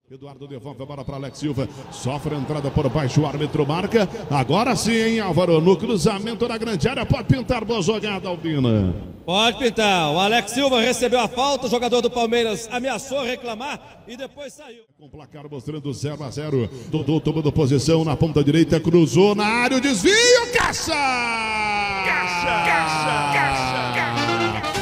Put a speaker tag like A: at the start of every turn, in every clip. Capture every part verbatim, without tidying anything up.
A: Eduardo devolve a bola para Alex Silva, sofre a entrada por baixo, o árbitro marca, agora sim, hein, Álvaro, no cruzamento na grande área, pode pintar, boa jogada, Albina.
B: Pode pintar, o Alex Silva recebeu a falta, o jogador do Palmeiras ameaçou reclamar e depois saiu.
A: Com o placar mostrando zero a zero, Dodô tomando posição na ponta direita, cruzou na área, o desvio, caixa! Caixa! Caixa! Caixa! Caixa!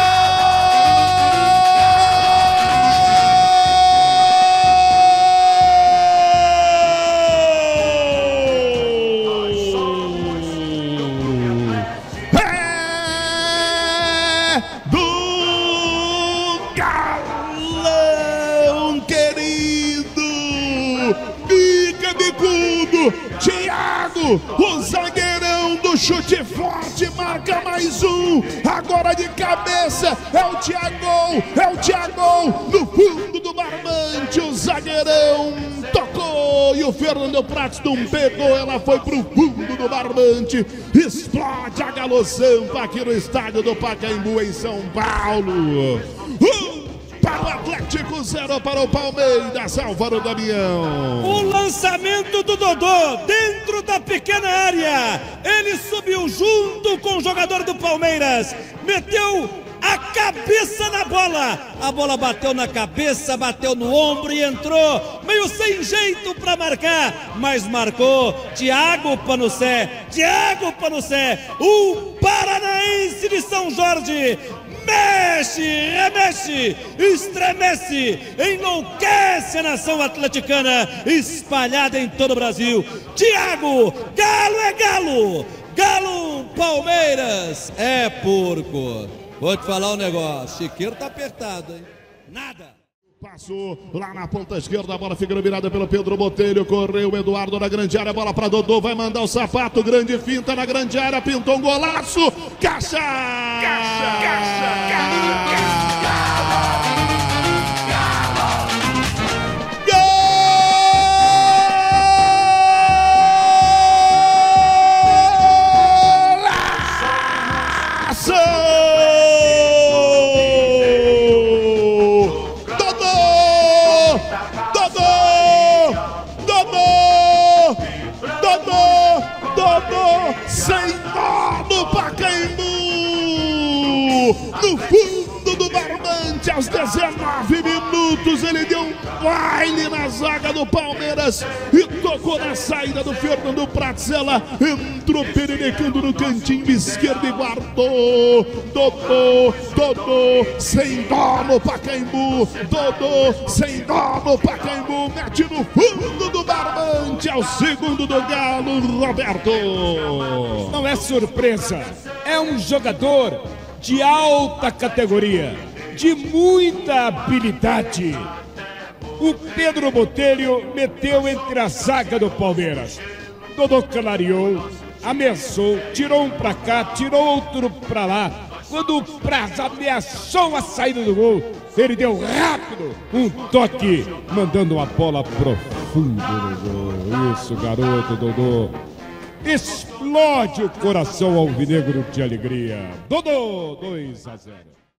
A: Thiago, o zagueirão do chute forte, marca mais um, agora de cabeça, é o Thiago, é o Thiago, no fundo do barbante, o zagueirão tocou e o Fernando Praz não pegou, ela foi pro fundo do barbante, explode a Galo-Sampa aqui no estádio do Pacaembu em São Paulo. Uh! Para o Atlético, zero para o Palmeiras, Álvaro Damião.
B: O lançamento do Dodô dentro da pequena área. Ele subiu junto com o jogador do Palmeiras. Meteu a cabeça na bola. A bola bateu na cabeça, bateu no ombro e entrou. Meio sem jeito para marcar, mas marcou. Thiago Panucé, Thiago Panucé, o paranaense de São Jorge. Mexe, remexe, estremece, enlouquece a nação atleticana, espalhada em todo o Brasil. Thiago, Galo é Galo, Galo Palmeiras é porco. Vou te falar um negócio, Chiqueiro tá apertado, hein? Nada.
A: Passou lá na ponta esquerda, a bola fica virada pelo Pedro Botelho, correu o Eduardo na grande área, bola para Dodô, vai mandar o sapato, grande finta na grande área, pintou um golaço, caixa! Caixa, caixa, caixa, caixa! Sem nó no Pacaembu, no fundo do barbante, aos dezenove minutos, ele deu um baile na zaga do Palmeiras e tocou na saída do Fernando Praz, ela entrou pererecando no cantinho esquerdo e guardou. Dodô, Dodô, sem dó no Pacaembu, Dodô, sem dó no Pacaembu, mete no fundo do barbante, ao segundo do Galo, Roberto.
C: Não é surpresa, é um jogador de alta categoria, de muita habilidade. O Pedro Botelho meteu entre a zaga do Palmeiras. Dodô clareou, ameaçou, tirou um pra cá, tirou outro pra lá. Quando o Praz ameaçou a saída do gol, ele deu rápido um toque, mandando uma bola profunda no gol. Isso, garoto, Dodô. Explode o coração alvinegro de alegria. Dodô, dois a zero.